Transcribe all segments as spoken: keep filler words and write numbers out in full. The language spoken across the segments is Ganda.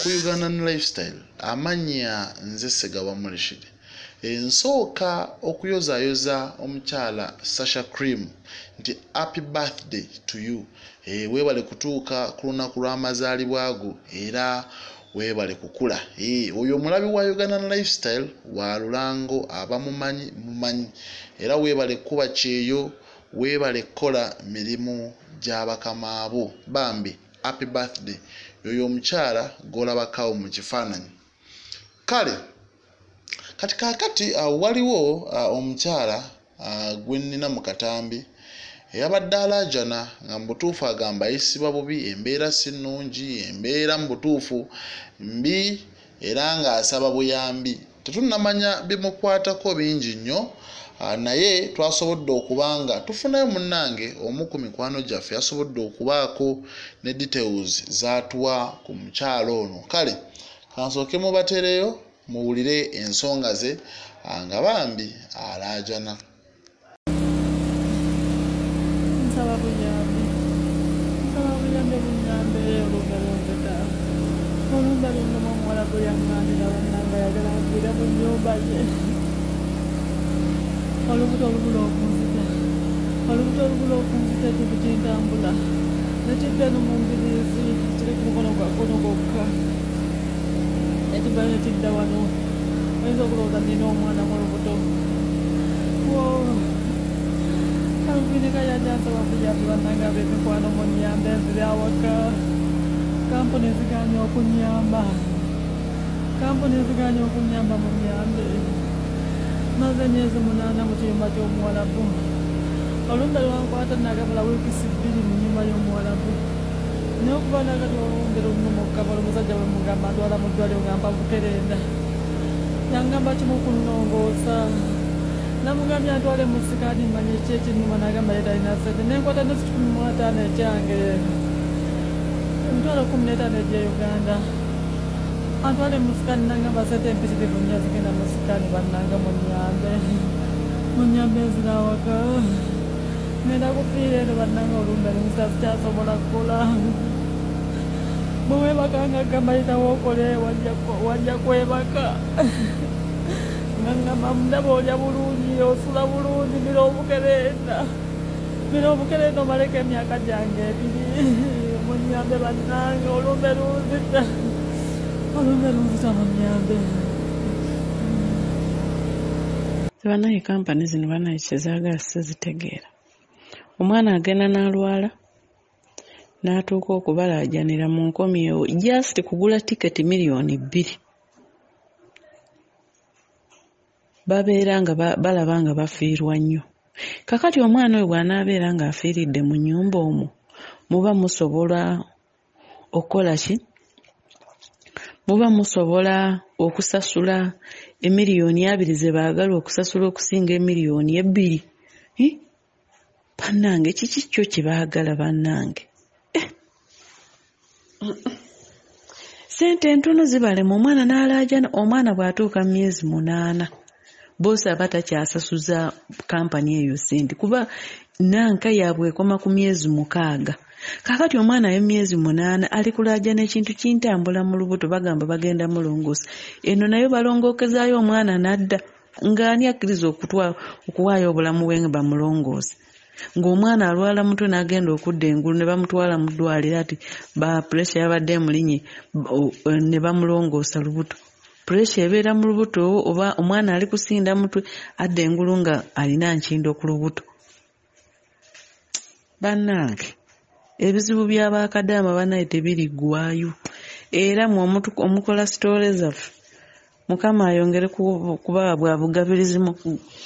ku Ugandan Lifestyle amanya nze Ssegawa Rashid. Ensooka okuyozaayoza omukyala Sasha Cream nti happy birthday to you. E, weebale kutuuka ku lunaku lw'amazaalibwa go era weebale kukula. E, oyo omulabi wa Ugandan Lifestyle wa Lulango abamumanyi mumanyi era weebale kuba kyeyo, weebale kola mirimu gy'abakama abo. Bambi happy birthday yoyo omukyala golabakawo mu kifaananyi. Kale kati kakati uh, waliwo uh, omukyala uh, gwe nnina mu katambi eyabadde alaajana nga mu butuufu agamba ayisibwa bubi, embeera si nnungi, embeera mu butuufu mbi era ng'asaba buyambi. Tetunnamanya bimukwatako bingi nnyo, uh, naye twasobodde okubanga tufunayo munnange omu ku mikwano gyaffe yasobodde okubaako ne details zaatuwa ku mukyalo ono. Kale kansooke mubatereyo muwulire ensonga ze nga bambi alaajana. Nsaba buyambi, nsaba buyambi bunyambe olumbalonzeta olumba lunnuma omuwala gwe yaŋŋaanira bannanga yagala nviira mu nnyumba ye. Olubuto olubula okunzita, olubuto olubula okunzita ekikuti ntambula nekidde no mu mbiriizi kiri ku mukono gwa kkono gwokka. Ekibala nekidda wano oyinza okulowooza nina omwana mu lubuto. Kalumbinika yajja nsaba buyambi bannanga ab'emikwano munnyambe nzire awaka. Kampuni zigaanye okunnyamba, kampuni zigaanye okunnyamba munnyambe. Maze emyezi munaana mu kiyumba ky'omuwalabu. Olumbe lwankwata nagabula wiikisi bbiri mu nnyumba y'omuwalabu. Naye okuba nakati olumbe lunnuma okukabala omusajja bwe mugamba ntwala mu ddwaliro nga mpa bukerenda. Yangamba kimu kunnongoosa. Namugambye antwale mu sikaani mmanye ki ekinnuma n'agamba ye talina ssente. Ne nkwata n'ekikumi mu ataano ekyange. Emitwalo kkumi n'etaano egya Uganda. Antwale mu sikaani n'agamba ssente empitirivu nnyo zigenda mu sikaani bannanga munnyambe. Munnyambe nzira awaka. Ngenda kufiira eno bannanga olumbe lumusita sikyasobola kukola. Bwe weebaka nga gamba yitawo okole wajja kwebaka. Nga ndaba olya bulungi, osula bulungi, bira obukerenda. Bira obukerenda omaleko emyaka gyange ebiri. Munnyambe bannanga olumbe lunzita. Olumbe lunzita munnyambe. Banaye kampani zino banaye kyezaagala sizitegeera. Omwana agenda n'alwala n'atuuka okubalaajanira mu nkomyewo just kugula tiketi miliyoni bbiri. Babeera nga balaba nga bafiirwa nnyo. Kakati omwana oyo bw'anaabeera ng'afiiridde mu nnyumba omwo, muba musobola okukola ki? Muba musobola okusasula emiliyoni abiri ze baagala okusasula okusinga emiliyoni ebbiri. Bannange kiki kyo kye baagala bannange? Sente entono zibalema omwana n'alaajana. Omwana bw'atuuka mu myezi munaana boosi aba takyasasuza kampani eyo sente kuba nanka yaabwe ekoma ku myezi mukaaga. Kakati omwana y'emyezi munaana ali kulaajana ekintu kintambula mu lubuto bagamba bagenda mulongoosa. Eno nayo balongookezaayo omwana n'adda. Ng'ani akkiriza okuwaayo obulamu bwe nga bamulongoosa? Ng'omwana alwala mutwe n'agenda okudda engulu ne bamutwala mu ddwaliro ati ba puresha yabadde emulinye ne bamulongoosa lubuto. Puresha ebeera mu lubuto oba omwana ali kusinda mutwe adda engulu nga alina nkindo ku lubuto. Bannange ebizibu by'abaakadaama banaye tebiriggwaayo era mu omukola sitoole zaffe Mukama ayongere kuba bwa bugabirizi mu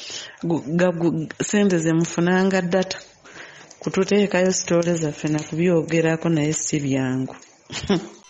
sente ze mufunanga data kututeekayo sitoole zaffe na kubyogerako naye si byangu.